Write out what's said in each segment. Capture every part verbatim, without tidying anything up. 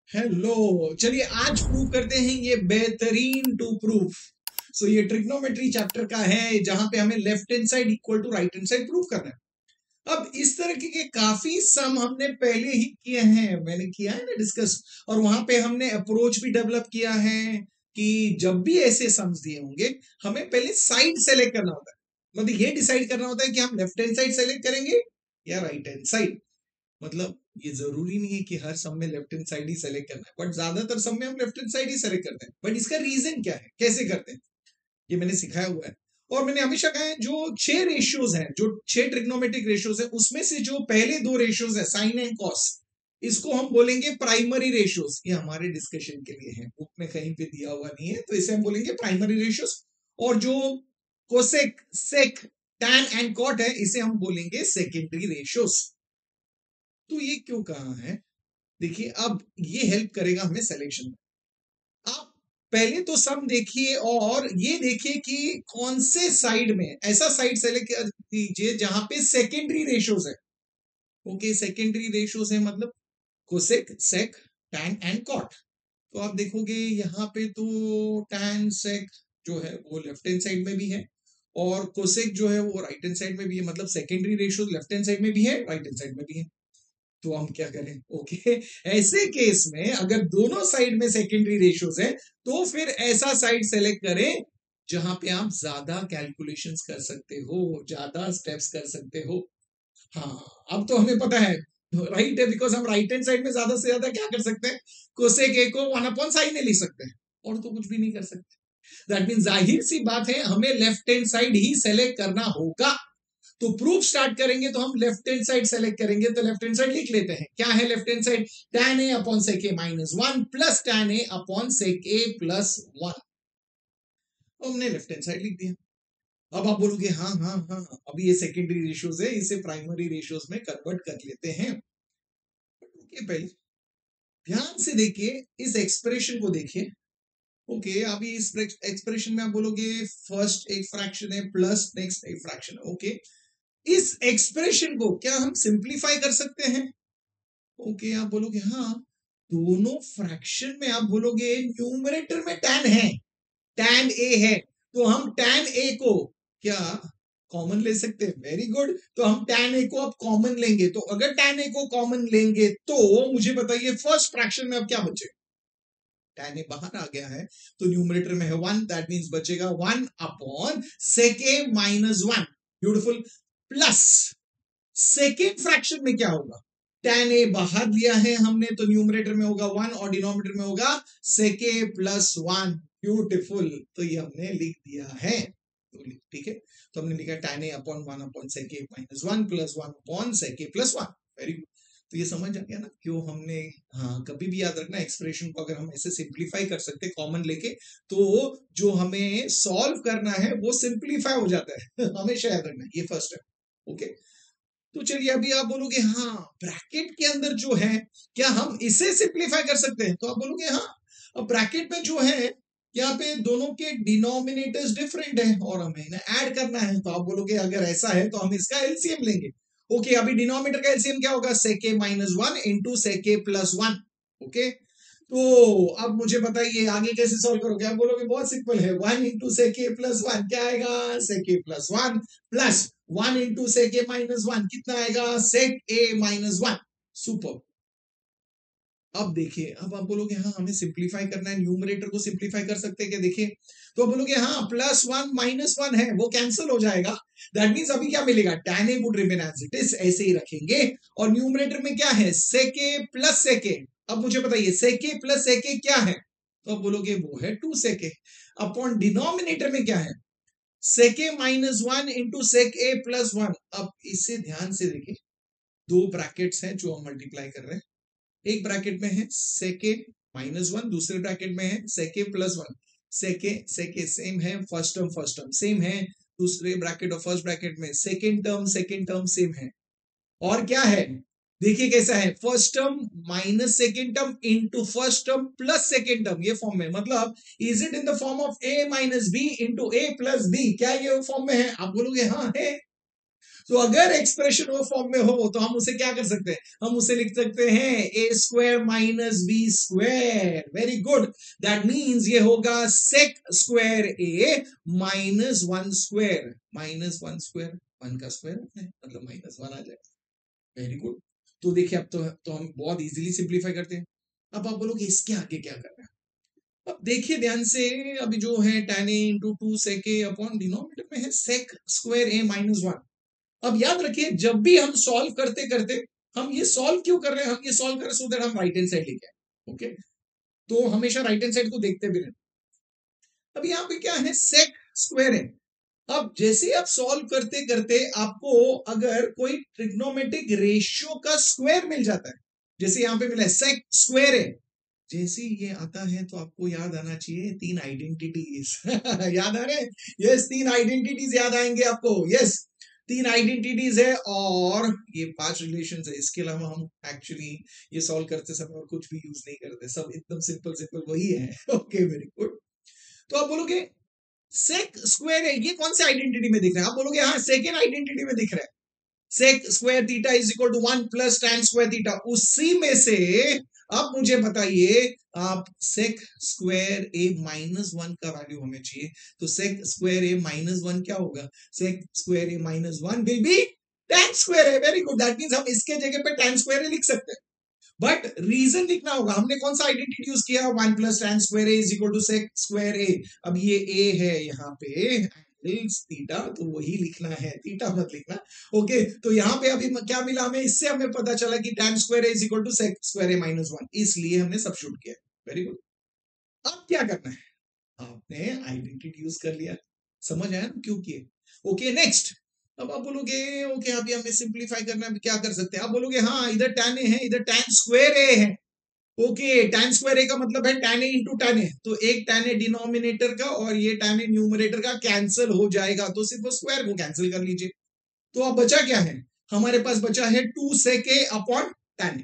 Hello, चलिए आज prove करते हैं ये बेहतरीन टू प्रूफ। सो ये ट्रिग्नोमेट्री चैप्टर का है जहां पे हमें left hand side equal to right hand side prove करना है। अब इस तरह के, के काफी सम हमने पहले ही किए हैं, मैंने किया है ना डिस्कस, और वहां पे हमने अप्रोच भी डेवलप किया है कि जब भी ऐसे सम्स दिए होंगे हमें पहले साइड सेलेक्ट करना होता है। मतलब ये डिसाइड करना होता है कि हम लेफ्ट हैंड साइड सेलेक्ट करेंगे या राइट हैंड साइड। मतलब ये जरूरी नहीं है कि हर सम में लेफ्ट हैंड साइड ही सेलेक्ट करना है, बट ज्यादातर सम में हम लेफ्ट हैंड साइड ही सेलेक्ट करते हैं। बट इसका रीजन क्या है, कैसे करते हैं, ये मैंने सिखाया हुआ है। और मैंने हमेशा कहा है जो छह रेशियोज हैं, जो छह ट्रिग्नोमेट्रिक रेशियोज हैं, उसमें से जो पहले दो रेशियोज है साइन एंड कॉस, इसको हम बोलेंगे प्राइमरी रेशियोज। ये हमारे डिस्कशन के लिए है, बुक में कहीं पे दिया हुआ नहीं है, तो इसे हम बोलेंगे प्राइमरी रेशियोज। और जो cosec, sec, tan and cot है, इसे हम बोलेंगे सेकेंडरी रेशियोज। तो ये क्यों कहा है, देखिए अब ये हेल्प करेगा हमें सिलेक्शन में। आप पहले तो सम देखिए और ये देखिए कि कौन से साइड में ऐसा साइड सेलेक्ट कर दीजिए जहां पे सेकेंडरी रेशियोज है। ओके, सेकेंडरी रेशियोज है मतलब cosec, sec, tan and cot. तो आप देखोगे यहाँ पे तो टैन सेक जो है वो लेफ्ट हैंड साइड में भी है और कोसेक जो है वो राइट हैंड साइड में भी है। मतलब secondary ratios left hand side में भी है, राइट हैंड साइड में भी है। तो हम क्या करें, ओके, ऐसे केस में अगर दोनों साइड में सेकेंडरी रेशियोज है तो फिर ऐसा साइड सेलेक्ट करें जहां पे आप ज्यादा कैलकुलेशंस कर सकते हो, ज्यादा स्टेप्स कर सकते हो। हाँ, अब तो हमें पता है राइट है, बिकॉज हम राइट हैंड साइड में ज्यादा से ज्यादा क्या कर सकते हैं, कोसेक ए को वन अपॉन साइन ए लिख सकते हैं, और तो कुछ भी नहीं कर सकते। दैट मीन जाहिर सी बात है हमें लेफ्ट हैंड साइड ही सेलेक्ट करना होगा। तो प्रूफ स्टार्ट करेंगे तो हम लेफ्ट हैंड साइड सेलेक्ट करेंगे। तो लेफ्ट हैंड साइड लिख लेते हैं, क्या है left hand side, tan a upon sec a minus one plus tan a upon sec a plus one. हमने लेफ्ट हैंड साइड लिख दिया। अब आप बोलोगे हाँ हाँ हाँ अभी ये सेकेंडरी रेशियोज है, इसे प्राइमरी रेशियोज में कन्वर्ट कर लेते हैं। ओके, पहले ध्यान से देखिए, इस एक्सप्रेशन को देखिए। ओके, अभी इस एक्सप्रेशन में आप बोलोगे फर्स्ट एक फ्रैक्शन है प्लस नेक्स्ट एक फ्रैक्शन है। ओके, इस एक्सप्रेशन को क्या हम सिंप्लीफाई कर सकते हैं? ओके, आप बोलोगे हाँ, दोनों फ्रैक्शन में आप बोलोगे न्यूमरेटर में tan है, tan a है, तो हम tan a को क्या कॉमन ले सकते हैं? वेरी गुड, तो हम tan a को अब कॉमन लेंगे। तो अगर tan a को कॉमन लेंगे तो मुझे बताइए फर्स्ट फ्रैक्शन में अब क्या बचेगा? tan a बाहर आ गया है तो न्यूमरेटर में है वन, दैट मींस बचेगा one upon sec a minus one. Beautiful, plus second fraction में क्या होगा, tan a बाहर लिया है हमने तो न्यूमरेटर में होगा वन और डिनोमिनेटर में होगा sec a plus one. Beautiful, तो ये हमने लिख दिया है। तो ठीक है, तो हमने लिखा tan a upon one upon sec a minus one plus one upon sec a plus one. Very good, तो ये समझ आ गया ना क्यों हमने, हाँ कभी भी याद रखना एक्सप्रेशन को अगर हम ऐसे सिंप्लीफाई कर सकते कॉमन लेके तो जो हमें सॉल्व करना है वो सिंप्लीफाई हो जाता है। हमेशा याद रखना, ये फर्स्ट है। ओके, तो चलिए अभी आप बोलोगे हाँ ब्रैकेट के अंदर जो है क्या हम इसे सिंप्लीफाई कर सकते हैं? तो आप बोलोगे हाँ, अब ब्रैकेट में जो है यहाँ पे दोनों के डिनोमिनेटर्स डिफरेंट है और हमें इन्हें ऐड करना है। तो आप बोलोगे अगर ऐसा है तो हम इसका एलसीएम लेंगे। ओके, अभी डिनोमिनेटर का एलसीएम क्या होगा, sec a minus one into sec a plus one. Okay, तो अब मुझे बताइए आगे कैसे सॉल्व करोगे? आप बोलोगे बहुत सिंपल है, one into sec a plus one क्या आएगा, sec a plus one plus one into sec a minus one कितना आएगा, sec a minus one. Super, अब देखिए, अब आप बोलोगे हाँ हमें सिंप्लीफाई करना है, न्यूमरेटर को सिंप्लीफाई कर सकते हैं क्या? देखिए, तो आप बोलोगे हाँ प्लस वन माइनस वन है वो कैंसिल हो जाएगा। दैट मींस अभी क्या मिलेगा, tan a would remain as it is, ऐसे ही रखेंगे। और न्यूमरेटर में क्या है, sec a plus sec a। अब मुझे बताइए sec a plus sec a क्या है? तो आप बोलोगे वो है two sec a। Upon denominator में क्या है, sec a minus one into sec a plus one. अब इसे ध्यान से देखिए, दो ब्रैकेट्स हैं जो हम मल्टीप्लाई कर रहे हैं। एक ब्रैकेट में है sec a माइनस वन, दूसरे ब्रैकेट में है sec a plus one. sec a sec a same है, first term first term same है, दूसरे ब्रैकेट और फर्स्ट ब्रैकेट में second term second term same है। और क्या है, देखिए कैसा है, first term minus second term into first term plus second term, ये फॉर्म में। मतलब is it in the form of a minus b into A plus b, क्या ये फॉर्म में है? आप बोलोगे हाँ है। तो अगर एक्सप्रेशन वो फॉर्म में हो तो हम उसे क्या कर सकते हैं, हम उसे लिख सकते हैं a square minus b square. Very good, that means ये होगा sec square a minus one square, minus one square, one का स्क्वायर मतलब माइनस वन आ जाएगा। वेरी गुड, तो देखिए अब तो, तो हम बहुत इजीली सिंप्लीफाई करते हैं। अब आप बोलोगे इसके आगे क्या करना है, अब देखिए ध्यान से, अभी जो है tan a into two sec a upon denominator में है sec square a minus one. अब याद रखिए जब भी हम सॉल्व करते करते, हम ये सॉल्व क्यों कर रहे हैं, हम ये सॉल्व कर रहे हैं सो दैट हम राइट हैंड साइड लेके आए। ओके, तो हमेशा राइट हैंड साइड को देखते भी रहे। अब यहाँ पे क्या है, सेक स्क्वायर है। अब जैसे आप सॉल्व करते करते आपको अगर कोई ट्रिग्नोमेट्रिक रेशियो का स्क्वायर मिल जाता है, जैसे यहाँ पे मिला है सेक स्क्वायर है, जैसे ये आता है तो आपको याद आना चाहिए तीन आइडेंटिटीज याद आ रहे हैं, यस तीन आइडेंटिटीज याद आएंगे आपको, यस तीन आइडेंटिटीज है और ये पांच रिलेशंस है। इसके अलावा हम एक्चुअली ये सॉल्व करते समय और कुछ भी यूज नहीं करते, सब एकदम सिंपल सिंपल वही है। ओके वेरी गुड, तो आप बोलोगे सेक स्क्वायर है, ये कौन से आइडेंटिटी में दिख रहा है, आप बोलोगे हाँ सेकेंड आइडेंटिटी में दिख रहा है, sec square theta is equal to one plus tan square theta. उसी में से अब मुझे बताइए आप sec square a minus one का वैल्यू हमें चाहिए, तो sec square a minus one क्या होगा, sec square a minus one will be tan square a. Very good, that means हम इसके जगह पे टैन स्क्वायर ए लिख सकते हैं, बट रीजन लिखना होगा। हमने कौन सा आइडेंटिटी यूज किया, one plus tan square a is equal to sec square a. अब ये ए है यहाँ पे थीटा, तो वही लिखना है, थीटा मत लिखना। ओके, तो यहाँ पे अभी क्या मिला हमें, इससे हमें पता चला कि tan square is equal to sec square a minus one, इसलिए हमने सबस्टिट्यूट किया। वेरी गुड, अब क्या करना है, आपने आइडेंटिटी यूज कर लिया, समझ आया ना क्यों किए। ओके नेक्स्ट, अब आप बोलोगे ओके अभी हमें सिंप्लीफाई करना है, क्या कर सकते हैं, आप बोलोगे हाँ इधर tan ए है, इधर tan स्क्वायर ए है। ओके, tan स्क्वायर ए का मतलब है tan a into tan a, तो एक tan ए डिनोमिनेटर का और ये tan ए न्यूमरेटर का कैंसिल हो जाएगा, तो सिर्फ स्क्वायर को कैंसिल कर लीजिए। तो अब बचा क्या है, हमारे पास बचा है two sec a upon tan a.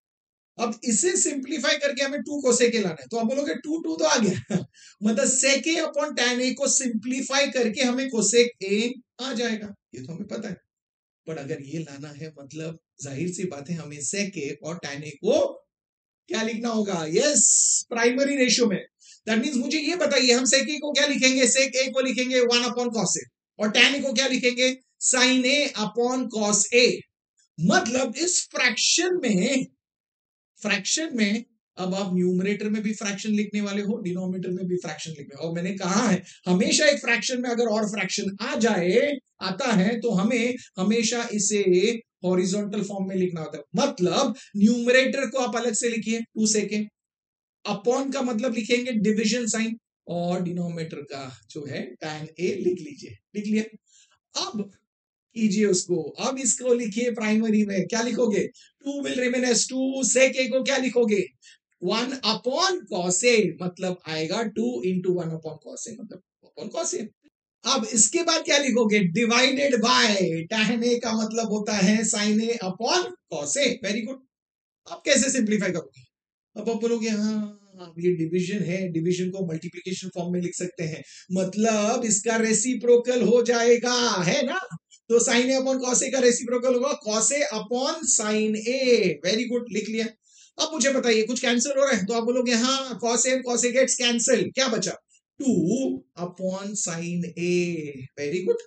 अब इसे सिंप्लीफाई करके हमें टू कोसेक ए लाना है, तो आप बोलोगे टू टू तो आ गया मतलब सेक ए अपॉन tan ए को सिंप्लीफाई करके हमें कोसेक ए आ जाएगा, ये तो हमें पता है। पर अगर ये लाना है मतलब जाहिर सी बात है हमें सेक ए और tan ए को क्या लिखना होगा, यस प्राइमरी रेशियो में। दैट मींस मुझे ये बताइए हम सेक ए को क्या लिखेंगे, सेक ए को लिखेंगे वन अपॉन कॉस ए, और tan ए को क्या लिखेंगे, sine a upon cos a. मतलब इस फ्रैक्शन में, फ्रैक्शन में अब आप न्यूमरेटर में भी फ्रैक्शन लिखने वाले हो, डिनोमिनेटर में भी फ्रैक्शन लिखने, और मैंने कहा है हमेशा एक फ्रैक्शन में अगर और फ्रैक्शन आ जाए आता है तो हमें हमेशा इसे हॉरिजॉन्टल फॉर्म में लिखना होता है। मतलब न्यूमरेटर को आप अलग से लिखिए टू सेकेंड, अपॉन का मतलब लिखेंगे डिविजन साइन, और डिनोमिनेटर का जो है tan ए लिख लीजिए, लिख लिया। अब कीजिए उसको, अब इसको लिखिए प्राइमरी में, क्या लिखोगे, two will remain as two, sec a को क्या लिखोगे, वन अपॉन कॉस ए, मतलब आएगा two into one upon cos a, मतलब अपॉन कॉस ए। अब इसके बाद क्या लिखोगे, डिवाइडेड बाय tan ए का मतलब होता है sine a upon cos a. Very good, अब कैसे सिंप्लीफाई करोगे, अब आप बोलोगे हाँ ये डिवीजन है, डिवीजन को मल्टीप्लिकेशन फॉर्म में लिख सकते हैं, मतलब इसका रेसिप्रोकल हो जाएगा, है ना, तो sine a upon cos a का रेसिप्रोकल होगा cos a upon sine a. Very good, लिख लिया। अब मुझे बताइए कुछ कैंसिल हो रहा है, तो आप बोलोगे हाँ cos a cos a gets cancel, क्या बचा, two upon sine a. Very good,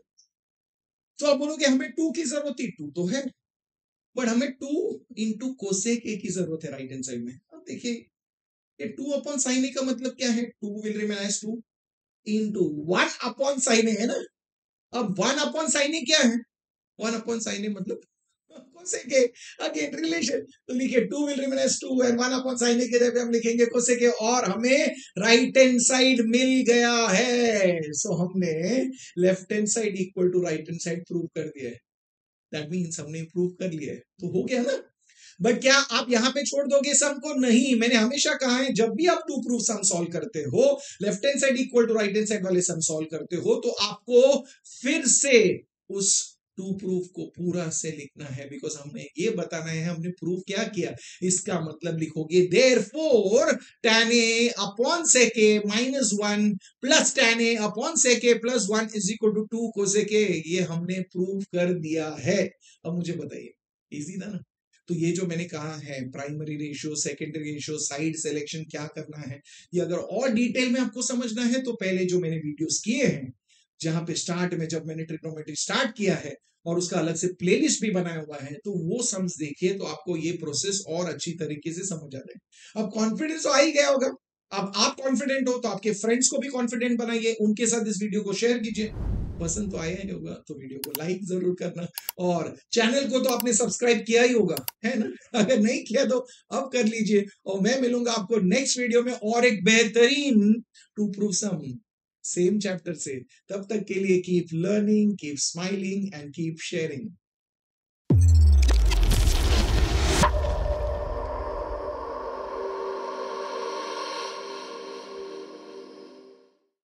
तो आप बोलोगे हमें टू की जरूरत थी, टू तो है, बट हमें टू इंटू कोसेक ए की जरूरत है राइट हैंड साइड में। अब देखिए ये टू अपॉन साइन ए का मतलब क्या है, two will remain as two into one upon sine a, है ना। अब वन अपॉन साइन ए क्या है, वन अपॉन साइन ए मतलब कोसेक ए, अगेन रिलेशन, तो लिखिए two will remain as two and one upon sine a के जगह हम लिखेंगे कोसेक ए, और हमें राइट हैंड साइड मिल गया है। सो so, हमने left hand side equal to right hand side prove कर दिया है, दैट मींस हमने प्रूव कर लिया है, तो हो गया ना। बट क्या आप यहां पे छोड़ दोगे सम को, नहीं, मैंने हमेशा कहा है जब भी आप टू प्रूफ सम सॉल्व करते हो, left hand side equal to right hand side वाले सम सॉल्व करते हो, तो आपको फिर से उस टू प्रूफ को पूरा से लिखना है, बिकॉज हमें ये बताना है हमने प्रूफ क्या किया। इसका मतलब लिखोगे therefore tan a upon sec a minus one plus tan a upon sec a plus one is equal to two cosec a। ये हमने प्रूफ कर दिया है। अब मुझे बताइए, इजी था ना? तो ये जो मैंने कहा है primary ratio, secondary ratio, side selection क्या करना है, ये अगर और डिटेल में आपको समझना है तो पहले जो मैंने वीडियोस किए हैं, जहां पे स्टार्ट में जब मैंने ट्रिग्नोमेट्री स्टार्ट किया है और उसका अलग से प्लेलिस्ट भी बनाया हुआ है, तो वो सम्स देखिए तो आपको ये प्रोसेस और अच्छी तरीके से समझ आ जाए। अब कॉन्फिडेंस तो आ ही गया होगा। अब आप कॉन्फिडेंट हो तो आपके फ्रेंड्स को भी कॉन्फिडेंट बनाइए, उनके साथ इस वीडियो को शेयर कीजिए। पसंद तो आया ही होगा तो वीडियो को लाइक जरूर करना, और चैनल को तो आपने सब्सक्राइब किया ही होगा, है ना? अगर नहीं किया तो अब कर लीजिए। और मैं मिलूंगा आपको नेक्स्ट वीडियो में और एक बेहतरीन two proof sum same chapter से। तब तक के लिए keep learning, keep smiling and keep sharing.